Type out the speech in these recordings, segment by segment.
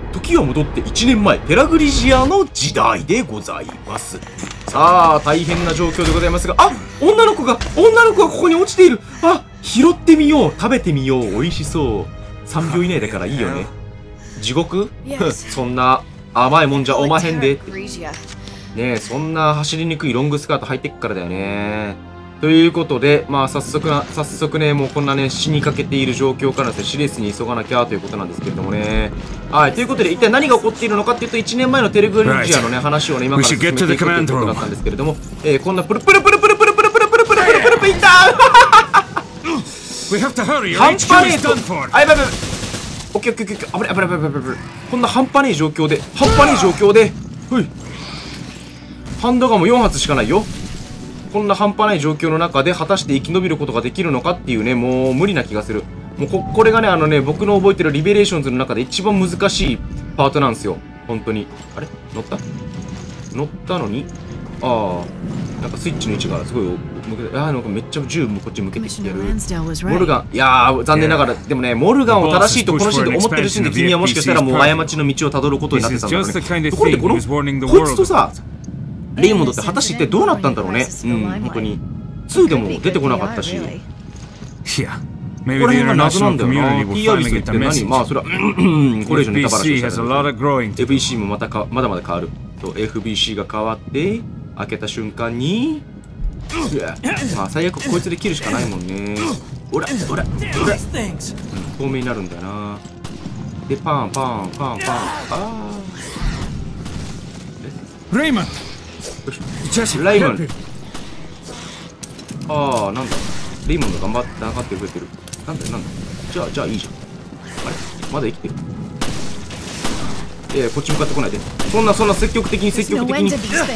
時は戻って1年前、ペラグリジアの時代でございます。さあ、大変な状況でございますが、あ、女の子がここに落ちている。あ、拾ってみよう、食べてみよう、美味しそう。3秒以内だからいいよね。地獄そんな甘いもんじゃおまへんで。ねえ、そんな走りにくいロングスカート履いてっからだよね。ということで、まあ早速ね、もうこんなね、死にかけている状況からですね、シレスに急がなきゃということなんですけれどもね。はい、ということで、一体何が起こっているのかっていうと、1年前のテレグリジアのね、話をね、今から進めていくということだったんですけれども、こんなプルプルプルプルプルプルプルプルプルプルプルプルいった半端ねえと、あ、やばいやばい。オッケーオッケーオッケー、危ない危ない危ない危ない危ない。こんな半端ねえ状況で、ほい。ハンドガンも4発しかないよ。こんな半端ない状況の中で果たして生き延びることができるのかっていうね、もう無理な気がする。もうこれがね、僕の覚えてるリベレーションズの中で一番難しいパートなんですよ。本当に。あれ乗ったのに、なんかスイッチの位置がすごい、なんかめっちゃ銃こっち向けてきてる。モルガン、いやー、残念ながら、でもね、モルガンを正しいとこのシーンで思ってる時点で君はもしかしたらもう過ちの道をたどることになってたんだろうね。ところでこいつとさ、レイモンドって果たして一体どうなったんだろうね。うん、本当に。2でも出てこなかったし。ここら辺が謎なんだよな。T アビスって何？まあそれは、これ以上ネタバラシしたら FBC もまだまだ変わる。FBC が変わって、開けた瞬間に、まあ最悪こいつで切るしかないもんね。透明になるんだよな。で、パン。 レイモンライモン。なんだ。レイモンが頑張ってくれてる。なんだ。じゃあいいじゃん。あれまだ生きてる。こっち向かってこないで。そんな積極的に。積極的っ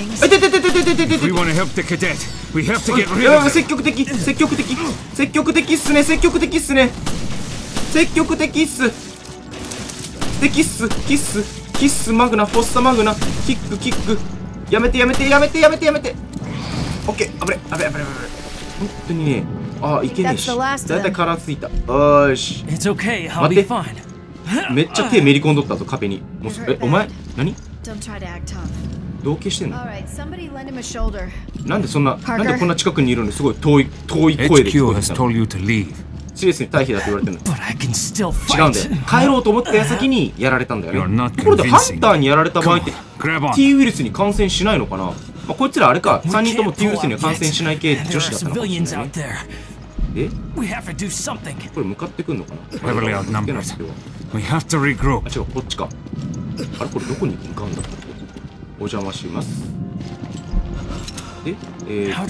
す。キッスマグナ、フォッサマグナ、キック。やめて。オッケー、危ない。本当にね、いけねえし。だいたいカラーついた。よし。待って。めっちゃ手めり込んどったぞ、壁に。お前何同期してんの？なんでこんな近くにいるのにすごい遠い声で聞こえてたの？シリアスに退避だと言われてるの。違うんだよ。帰ろうと思った矢先にやられたんだよね。ところでハンターにやられた場合って T ウイルスに感染しないのかな？こいつらあれか、3人とも T ウイルスには感染しない系女子だったのかもしれないね。でこれ向かってくんのかな？違う、こっちか。あれこれどこに向かうんだ？お邪魔します。で、開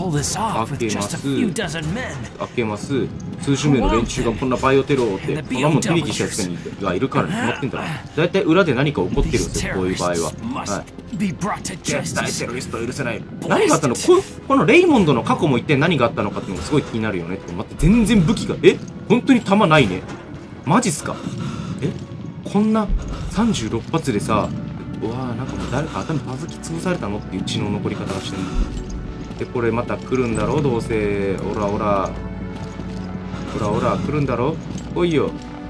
けます。数十名の連中がこんなバイオテロって、こんなもん手引きしたやつがいるから決まってんだろ。だいたい裏で何か起こってるんですよ、こういう場合は。はい。絶対テロリスト許せない。何があったの？このレイモンドの過去も一体何があったのかっていうのがすごい気になるよね。待って、全然武器が、本当に弾ないね。マジっすか？こんな36発でさ、うわー、なんかもう誰か頭パズき潰されたのっていう血の残り方がしてる。で、これまた来るんだろ、どうせ。オラ来るんだろ。来いよ。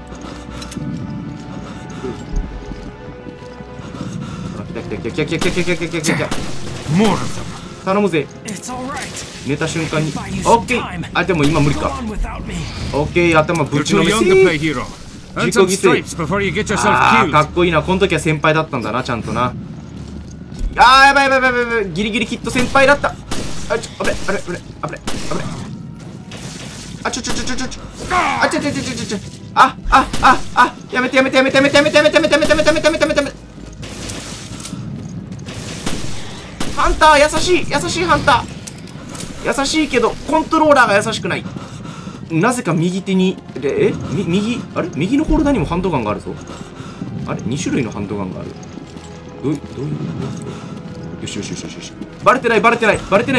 来た。頼むぜ。寝た瞬間に。オッケー。でも今無理か。オッケー、頭ぶちのめせ。自己犠牲。かっこいいな。この時は先輩だったんだな、ちゃんとな。やばい。ギリギリきっと先輩だった。あれ。やめて。ハンター優しいハンター。優しいけどコントローラーが優しくない。なぜか右手に右のホルダーにもハンドガンがあるぞ。2種類のハンドガンがある。どういうよし。バレてない。危ね。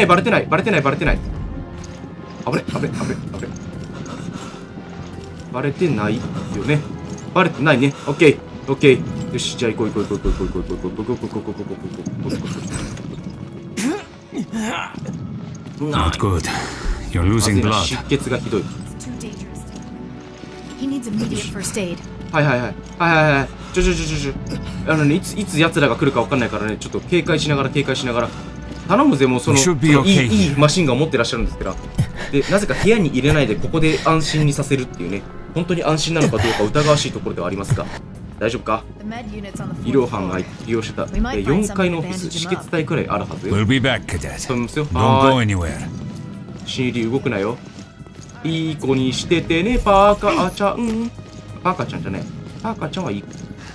バレてないよね。バレてないね。オッケー。よし、じゃあ行こう。 Not good. You're losing blood. 出血がひどい。 はいはいはいはいはいはい。ちょね、いつ奴らが来るか分かんないからね、ちょっと警戒しながら頼むぜ。もうそのいいマシンガンを持ってらっしゃるんですから。でなぜか部屋に入れないでここで安心にさせるっていうね、本当に安心なのかどうか疑わしいところではありますが、大丈夫か？医療班が利用してた4階のオフィス、止血帯くらいあるはず。 We'll be back, cadet. 頼みますよ。 Don't go anywhere. 新入り動くなよ。いい子にしててね、パーカーちゃん。パーカーちゃんじゃねえ。パーカーちゃんはいい子。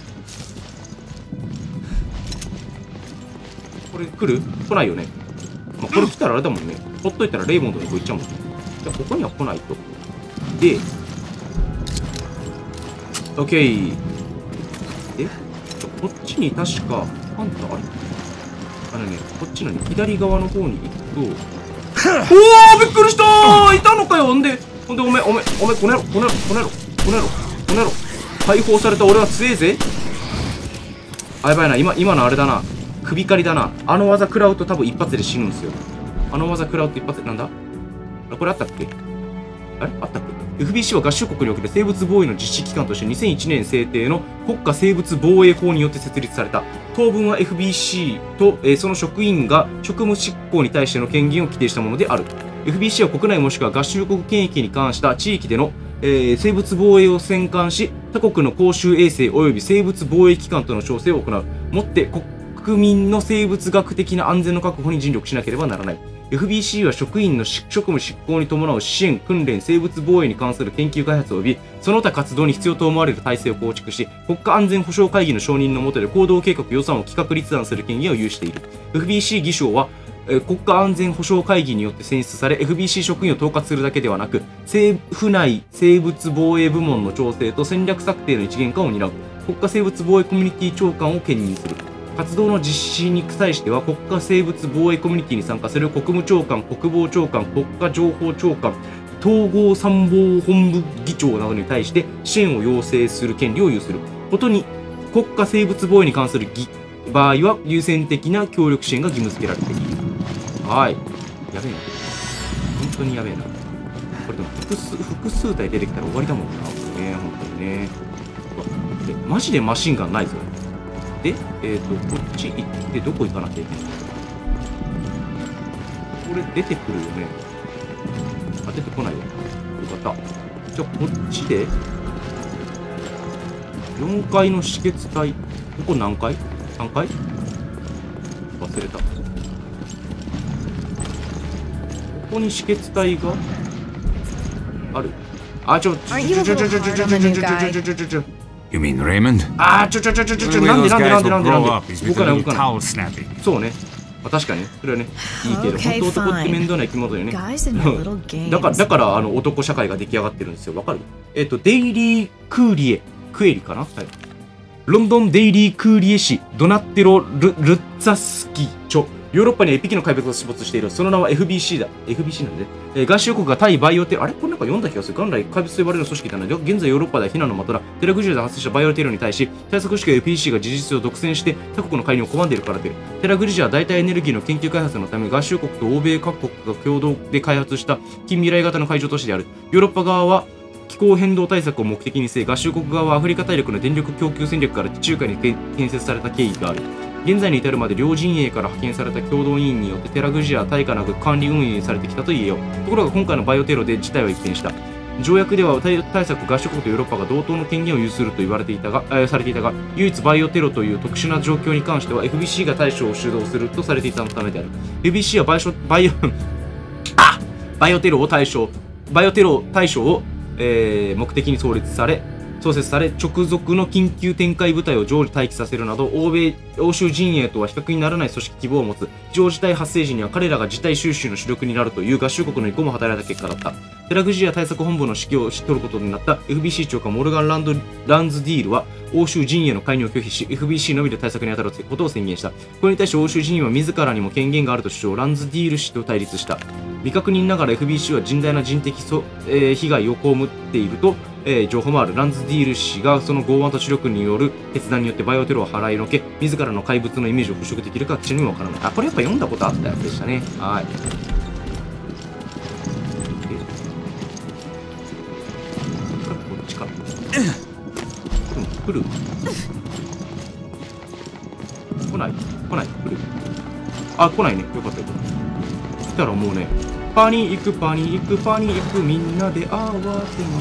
これ来る？来ないよね。まあ、これ来たらあれだもんね。ほっといたらレイモンドの子行っちゃうもんね。じゃあここには来ないと。で、OK。で、こっちに確か、あんたあれ？こっちのね、左側の方に行くと、おー、びっくりしたー、いたのかよ。ほんで、おめこねろ。解放された俺は強えぜ。あ、やばいな、今のあれだな。首狩りだな。あの技食らうと多分一発で死ぬんですよ。あの技食らうと一発で、なんだこれあったっけ？あれあったっけ？ FBC は合衆国における生物防衛の実施機関として2001年制定の国家生物防衛法によって設立された。当分は FBC と、その職員が職務執行に対しての権限を規定したものである。FBC は国内もしくは合衆国権益に関した地域での、生物防衛を専管し、他国の公衆衛生及び生物防衛機関との調整を行う。もって国民の生物学的な安全の確保に尽力しなければならない。FBC は職員の職務執行に伴う支援、訓練、生物防衛に関する研究開発及びその他活動に必要と思われる体制を構築し、国家安全保障会議の承認の下で行動計画予算を企画立案する権限を有している。FBC 議長は国家安全保障会議によって選出され、FBC 職員を統括するだけではなく、政府内生物防衛部門の調整と戦略策定の一元化を担う。国家生物防衛コミュニティ長官を兼任する。活動の実施に際しては、国家生物防衛コミュニティに参加する国務長官、国防長官、国家情報長官、統合参謀本部議長などに対して支援を要請する権利を有することに、国家生物防衛に関する場合は優先的な協力支援が義務付けられている。はい。やべえな。本当にやべえな。これでも複数体出てきたら終わりだもんな。本当にね。で、マジでマシンガンないぞ。で、こっち行ってどこ行かなきゃいけない？これ出てくるよね。あ、出てこないわ。よかった。じゃあこっちで、4階の止血帯。ここ何階？ 3 階？忘れた。ここに止血帯がある。あ、 You mean Raymond? あー、なんで動かない。そうね。まあ、確かに、それはね、いいけど、本当男って面倒な生き物よね。だから、男社会が出来上がってるんですよ。わかる？デイリー・クエリかな？はい。ロンドン・デイリー・クーリエ氏、ドナッテロ・ルッツァスキ著。ヨーロッパには1匹の怪物が出没している。その名は FBC だ。FBC なんで。合衆国が対バイオテロ、あれこれなんか読んだ気がする。元来怪物と呼ばれる組織だな。現在ヨーロッパでは非難の的だ。テラグジュアで発生したバイオテロに対し、対策組織は FBC が事実を独占して他国の介入を拒んでいるからである。テラグジュアは代替エネルギーの研究開発のため、合衆国と欧米各国が共同で開発した近未来型の海上都市である。ヨーロッパ側は気候変動対策を目的に据え、合衆国側はアフリカ大陸の電力供給戦略から地中海に建設された経緯がある。現在に至るまで両陣営から派遣された共同委員によってテラグジアは対価なく管理運営されてきたと言えよう。ところが今回のバイオテロで事態は一変した。条約では対策合衆国とヨーロッパが同等の権限を有するとされていたが、唯一バイオテロという特殊な状況に関しては FBC が対処を主導するとされていたためである。FBC はバイオテロ対処を目的に創設され、直属の緊急展開部隊を常時待機させるなど、欧州陣営とは比較にならない組織規模を持つ。非常事態発生時には彼らが事態収拾の主力になるという合衆国の意向も働いた結果だった。テラグジア対策本部の指揮を取ることになった FBC 長官モルガン・ランズディールは、欧州陣営の介入を拒否し、FBC のみで対策に当たることを宣言した。これに対し欧州陣営は自らにも権限があると主張、ランズディール氏と対立した。未確認ながら FBC は甚大な人的被害を被っていると、情報もある。ランズディール氏がその剛腕と知力による決断によってバイオテロを払いのけ、自らの怪物のイメージを払拭できるか記者にもわからない。あ、これやっぱ読んだことあったやつでしたね。はい。こっちか。 来る来ない来ない来るあ、来ないね。よかったよかった。来たらもうね、パニックパニックパニックみんなで慌てましょう。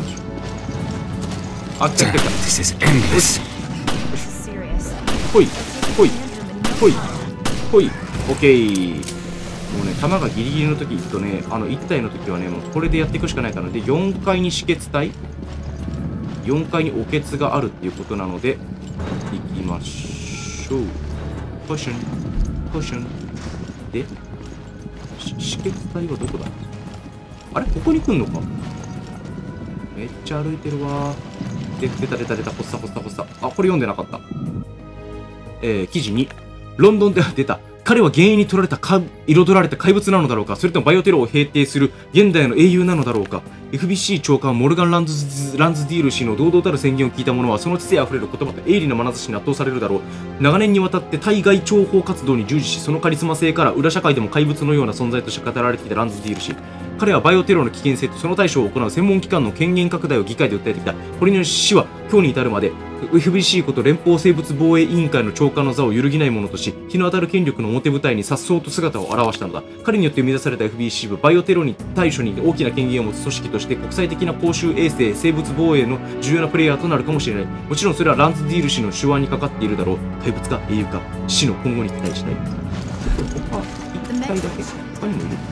あ、来た来た来た。 This is endless. ほいほいほいほい。オッケー。もうね、弾がギリギリの時とね、1体の時はね、もうこれでやっていくしかないからで、4階に止血体、4階におけつがあるっていうことなので、行きましょう。ポーション、ポーション。で、止血体はどこだ？あれここに来んのか？めっちゃ歩いてるわー。で、出た出た出た、ほっさほっさほっさ。あ、これ読んでなかった。記事に、ロンドンでは出た。彼は幻影に彩られた怪物なのだろうか、それともバイオテロを平定する現代の英雄なのだろうか。 FBC 長官モルガン・ランズディール氏の堂々たる宣言を聞いた者は、その知性あふれる言葉と鋭利な眼差しに圧倒されるだろう。長年にわたって対外諜報活動に従事し、そのカリスマ性から裏社会でも怪物のような存在として語られてきたランズディール氏。彼はバイオテロの危険性とその対処を行う専門機関の権限拡大を議会で訴えてきた。これにより氏は今日に至るまで FBC こと連邦生物防衛委員会の長官の座を揺るぎないものとし、日の当たる権力の表舞台に颯爽と姿を現したのだ。彼によって生み出された FBC はバイオテロに対処に大きな権限を持つ組織として国際的な公衆衛生生物防衛の重要なプレイヤーとなるかもしれない。もちろんそれはランズディール氏の手腕にかかっているだろう。怪物か英雄か、死の今後に期待したい。ここは1体だけ他にもいる。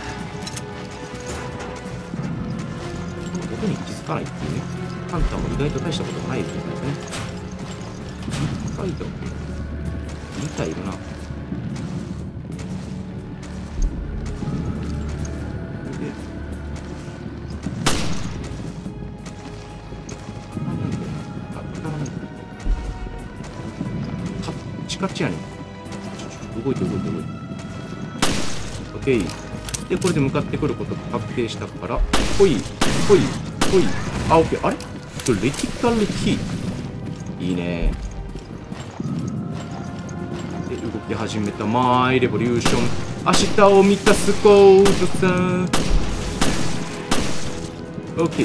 音に気づかないっていうね。ハンターも意外と大したことがないみたいですね。1体だけ2体いるな。カッチやねん。動いて動いて動いて。オッケー。で、これで向かってくることが確定したから、ほい、ほい、ほい。あ、オッケー。あれこれ、レティカルキー。いいね。で、動き始めた。マイレボリューション。明日を満たすコードさん。オッケー。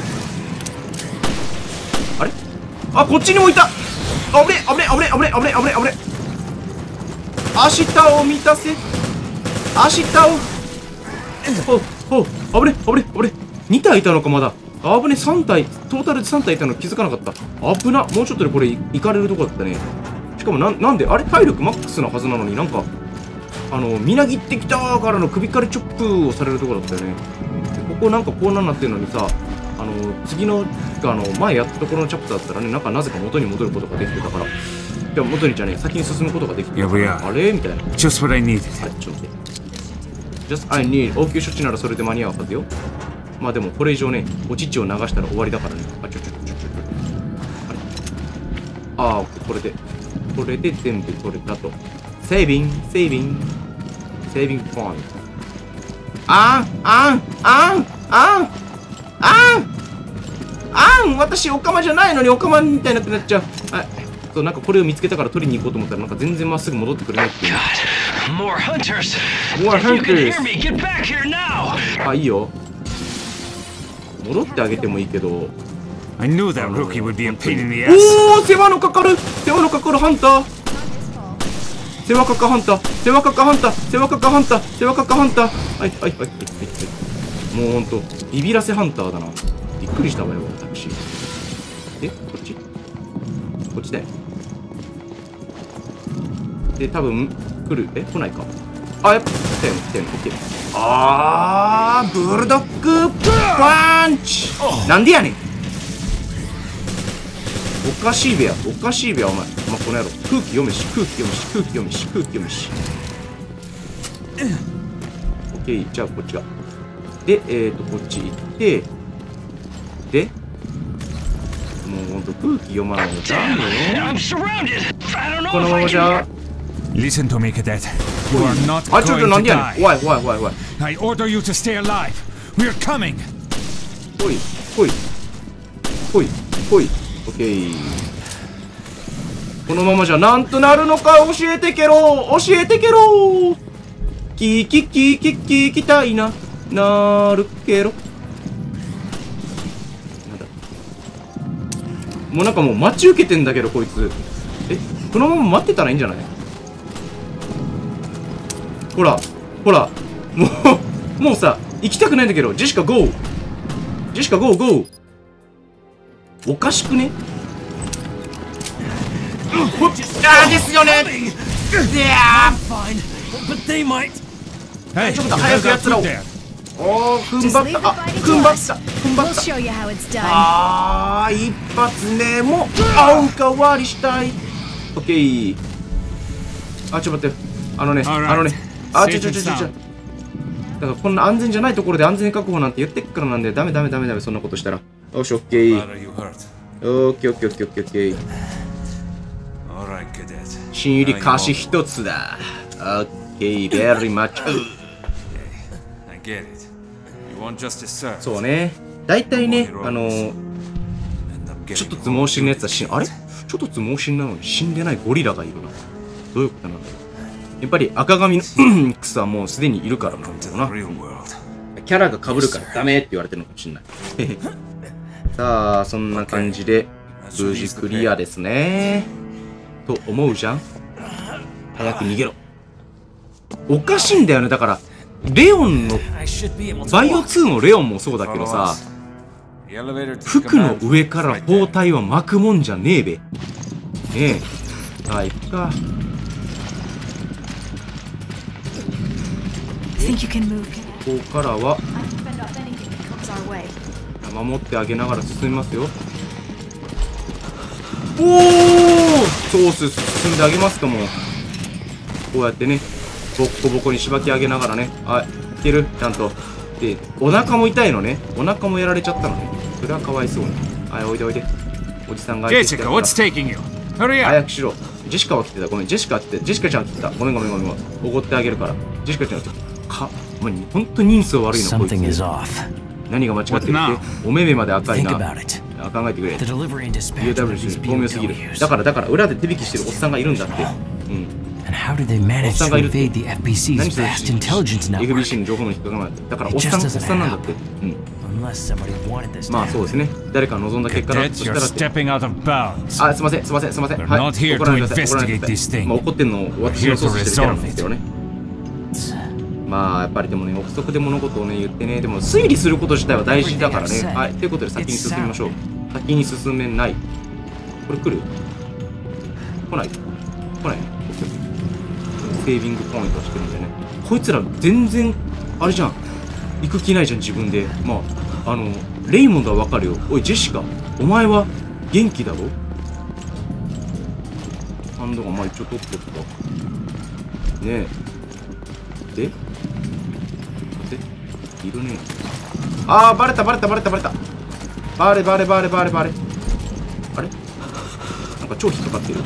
あれあ、こっちにもいた。あぶねあぶねあぶねあぶねあぶねあぶねあぶね。明日を満たせ。明日を。ほう、あぶねあぶねあぶね。2体いたのかまだ。あぶね、3体、トータルで3体いたの気づかなかった。あぶな、もうちょっとでこれ行かれるとこだったね。しかもなんで、あれ体力マックスなはずなのになんか、みなぎってきたからの首からチョップをされるとこだったよね。でここなんかこんなんなってるのにさ、次の、前やったところのチャプターだったらね、なんかなぜか元に戻ることができてたから、じゃあ元にじゃねえ、先に進むことができてたから、あれみたいな。 Just what I needed. あれ、ちょっと待って。Just I need 応急処置ならそれで間に合うはずよ。まあでもこれ以上ね、お乳を流したら終わりだからね。あ、あれああ、これで全部取れたと。セービングポイント。私オカマじゃないのにオカマみたいになっちゃう。はい。そう、なんかこれを見つけたから取りに行こうと思ったらなんか全然まっすぐ戻ってくれないっていう。 More hunters. More If you can hunters. hear me, get back here now. あ、いいよ。戻ってあげてもいいけど。 I knew that rookie would be a pain in the ass. おお、世話のかかるハンター。世話かかハンター。はい。もうほんと、ビビらせハンターだな。びっくりしたわよ、私。で、こっちだよ。で、多分、来る。来ないか。あ、やっぱ、来たよ、オッケー。ブルドッグパンチなんでやねん。おかしいべや、お前。まあ、この野郎。空気読めし。オッケー、じゃあこっちが。で、こっち行って、で、もうほんと空気読まないのダメよ。このままじゃ。 Listen to me, cadet. You are not あ、ちょ、 going なん to でやねん。 die. 怖い。 I order you to stay alive. We are coming. ほい。オッケー。このままじゃなんとなるのか教えてけろ。聞きたいな。なるけろ。なんだ。 もうなんかもう待ち受けてんだけど、こいつ。このまま待ってたらいいんじゃない？ほら、ほら。もうさ、行きたくないんだけど、ジェシカゴー。ジェシカゴーゴー。おかしくね？ですよね。ちょっと早くやつらを。踏ん張った。踏ん張った。踏ん張った。一発目もおかわりしたい。オッケー。ちょっと待って。ちょ。だからこんな安全じゃないところで安全確保なんて言ってっからなんで、ダメ、そんなことしたら。よし、オッケー。オッケー。新入り歌詞一つだ。オッケー、ベリーマッチ。そうね。大体ね、ちょっとつ盲信のやつはあれ？ちょっとつ盲信なのに死んでないゴリラがいるな。どういうことなんだろう。やっぱり赤髪のクスはもうすでにいるからなんだろうな。キャラが被るからダメって言われてるのかもしれない。さあ、そんな感じで無事クリアですね。と思うじゃん。早く逃げろ。おかしいんだよね。だからレオンのバイオ2のレオンもそうだけどさ、服の上から包帯は巻くもんじゃねえべ。ねえ。さあ行くか。ここからは守ってあげながら進みますよ。そう進んであげますか。もうこうやってね、ボッコボコにしばき上げながらね。いけるちゃんと。で、お腹も痛いのね。お腹もやられちゃったのね。それはかわいそうに。おいでおいで。おじさんが相手してるから。 早くしろ。ジェシカは来てた。ごめん、ジェシカちゃん来てた。ごめん。おごってあげるから。ジェシカちゃん来てた。ほんと人相悪いのこいつ。何が間違ってるって？お目目まで赤いな。考えてくれ。UW 巧妙すぎる。だから裏で手引きしてるおっさんがいるんだって。おっさんがいるって。何それ FBC の情報の引っかかない。だからおっさんなんだって。まあそうですね。誰か望んだ結果だとしたらって。すいません。はい。怒らないでください。怒ってんの私の操作してるキャラなんですけどね。まあやっぱりでもね、憶測で物事をね言ってね、でも推理すること自体は大事だからね。はい。ということで先に進みましょう。先に進めない。これ来る？来ないね。セービングポイントしてるんでね。こいつら全然あれじゃん。行く気ないじゃん自分で。まあレイモンドはわかるよ。おいジェシカ、お前は元気だろ？ハンドがまあ一応取ってるか。ねえ。いるね。バレた。バレ。あれ？なんか超引っかかってる。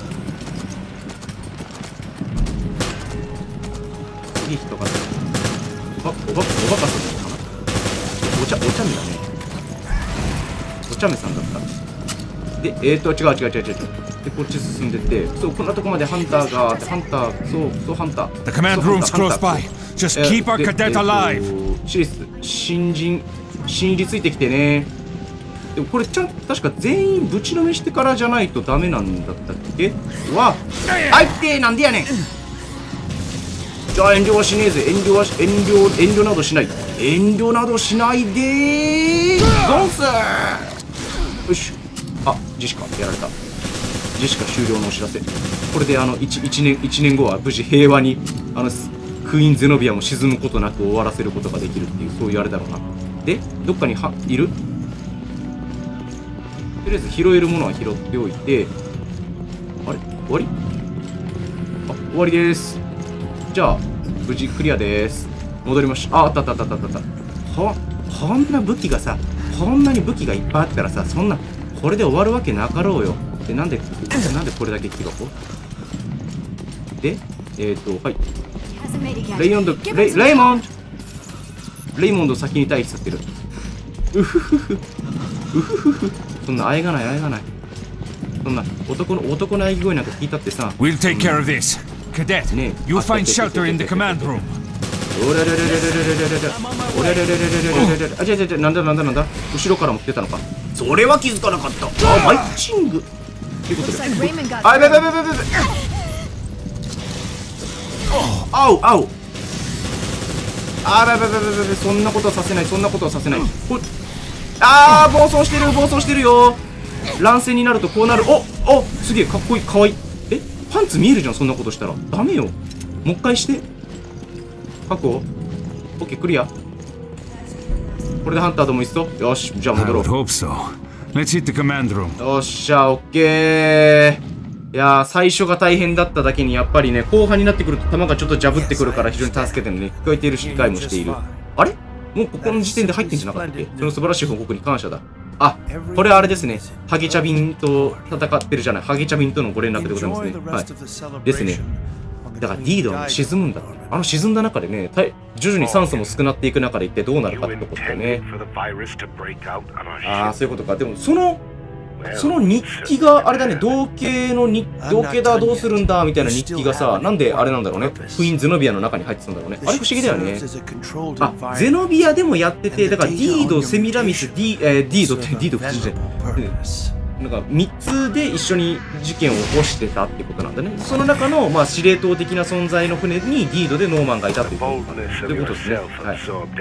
引っかかってる。おバカさんなのかな。お茶目だね。お茶目さんだった。で、違う。で、こっち進んでて、そう、こんなとこまでハンターがあって、ハンター、そう、ハンター。 The command room's close by. Just keep our cadet alive. シリス、新入りついてきてね。でもこれ確か全員ぶちのめしてからじゃないとダメなんだったっけ？なんでやねん。じゃあ遠慮はしねえぜ。遠慮などしない。遠慮などしないでーゴンス。よし。ジェシカやられた。ジェシカ終了のお知らせ。これで1年後は無事平和にクイーンゼノビアも沈むことなく終わらせることができるっていう、そういうあれだろうな。で、どっかにいる？とりあえず拾えるものは拾っておいて、あれ？終わり？終わりです。じゃあ無事クリアです。戻りました。あった。こんな武器がさ、こんなに武器がいっぱいあったらさ、そんなこれで終わるわけなかろうよ。で、なんでこれだけ木箱？で、はい。レイモンド先に退避させてる。そんなあえがない。そんな男の泣き声なんか聞いたってさ。 We'll take care of this. Cadet, you'll find shelter in the command room. おれれれれれれれれれおれれれれれれれれあ、じゃなんだ後ろからも来てたのか。それは気づかなかった。あ、マイチングっていうことで、あ、やべ。あうあ、やべ、そんなことはさせない。あー、暴走してるよ。乱戦になるとこうなる。お、すげえかっこいい、かわいい。パンツ見えるじゃん、そんなことしたら。ダメよ。もう一回して。確保。オッケー、クリア。これでハンターともいっそ。よし、じゃあ戻ろう。よっしゃ、オッケー。いやー、最初が大変だっただけに、やっぱりね、後半になってくると弾がちょっとジャブってくるから非常に助けてるね。聞こえているし、理解もしている。あれもうここの時点で入ってんじゃなかったっけ？その素晴らしい報告に感謝だ。あ、これはあれですね。ハゲチャビンと戦ってるじゃない。ハゲチャビンとのご連絡でございますね。はい。ですね。だからディードは沈むんだ。沈んだ中でね、徐々に酸素も少なっていく中で一体どうなるかってことだよね。ああ、そういうことか。でも、その日記が、あれだね、同型だ、どうするんだ、みたいな日記がさ、なんであれなんだろうね。クイーンゼノビアの中に入ってたんだろうね。あれ不思議だよね。あ、ゼノビアでもやってて、だからディード、セミラミス、ディード普通じゃん。なんか3つで一緒に事件を起こしてたってことなんだね。その中の、まあ、司令塔的な存在の船にディードでノーマンがいたっていうことですね。はい。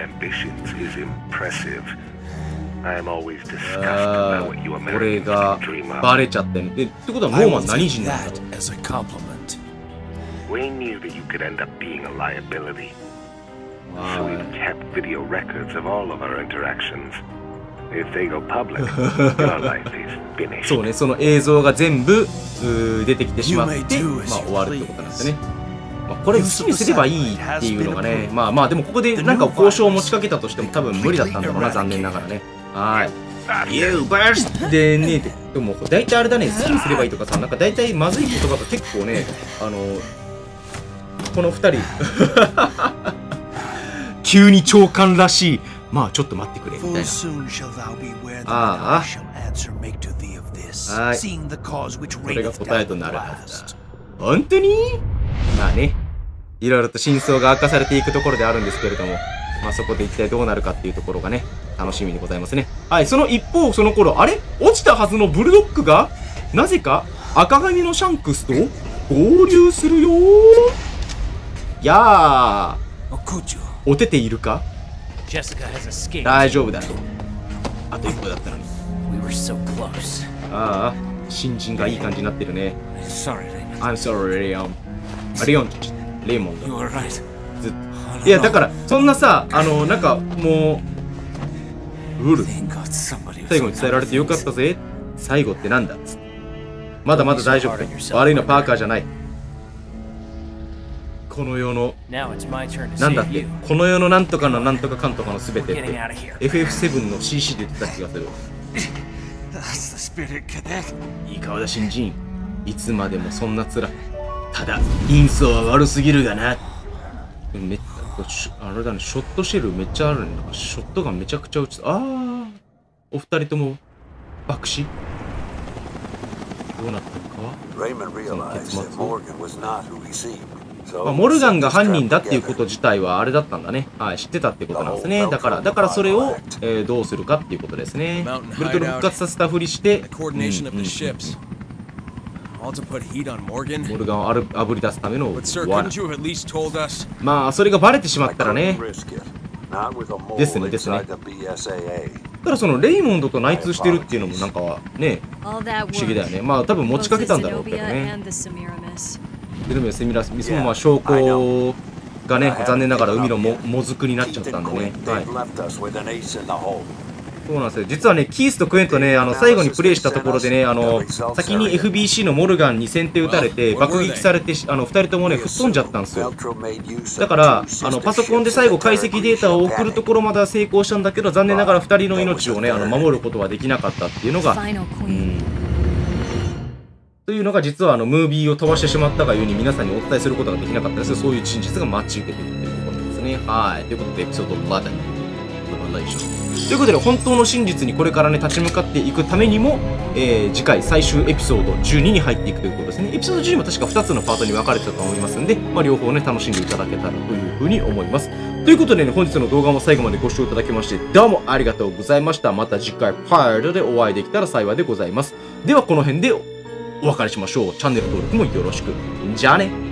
これがバレちゃってんで、ってことはノーマン何人なんだろう。そうね、その映像が全部出てきてしまって、まあ終わるってことなんですね。まあ、これ好きにすればいいっていうのがね、まあでもここでなんか交渉を持ちかけたとしても多分無理だったんだろうな、残念ながらね。はい。You burst! でね、でも大体あれだね、好きにすればいいとかさ、なんか大体まずい言葉が結構ね、この2人、急に長官らしい。まあちょっと待ってくれみたいな。ああ。はい。これが答えとなるはずだ。本当に？まあね、いろいろと真相が明かされていくところであるんですけれども、まあそこで一体どうなるかっていうところがね、楽しみでございますね。はい、その一方、その頃、あれ？落ちたはずのブルドッグが、なぜか赤髪のシャンクスと合流するよー。やー。おてているか？大丈夫だと。あと一歩だったのに。ああ、新人がいい感じになってるね。I'm sorry, レオン。レモンだ。いや、だから、そんなさ、なんかもう、最後に伝えられてよかったぜ。最後ってなんだっつって。まだまだ大丈夫だ。悪いのはパーカーじゃない。この世のなんだって、この世のなんとかのなんとかかんとかのすべてって FF7 の CC で言ってた気がする。いい顔だ新人。いつまでもそんな面。ただ人相は悪すぎるがな。めっちゃあれだね、ショットシェルめっちゃあるね。ショットガンめちゃくちゃ撃つ。ああ、お二人とも爆死。どうなったのかその結末。まあ、モルガンが犯人だっていうこと自体はあれだったんだね。はい、知ってたってことなんですね。だからそれを、どうするかっていうことですね。ブルトル復活させたふりして、モルガンをあぶり出すための罠。まあ、それがバレてしまったらね。ですね。だからそのレイモンドと内通してるっていうのもなんかね、不思議だよね。まあ多分持ちかけたんだろうけどね。でもセミラスミスもまあ証拠がね、残念ながら海のもずくになっちゃったんでね。はい。そうなんですよ。実はね、キースとクエントね、最後にプレイしたところでね、先に FBC のモルガンに先手打たれて、爆撃されて、2人ともね、吹っ飛んじゃったんですよ。だから、パソコンで最後解析データを送るところまでは成功したんだけど、残念ながら2人の命をね、守ることはできなかったっていうのが、というのが実はムービーを飛ばしてしまったがゆえに皆さんにお伝えすることができなかったです。そういう真実が待ち受けているということなんですね。はい。ということでエピソード11。 なんだでしょう。ということで、本当の真実にこれからね、立ち向かっていくためにも、次回最終エピソード12に入っていくということですね。エピソード12も確か2つのパートに分かれてたと思いますんで、両方ね、楽しんでいただけたらというふうに思います。ということでね、本日の動画も最後までご視聴いただきまして、どうもありがとうございました。また次回パートでお会いできたら幸いでございます。では、この辺でお別れしましょう。チャンネル登録もよろしく。じゃあね。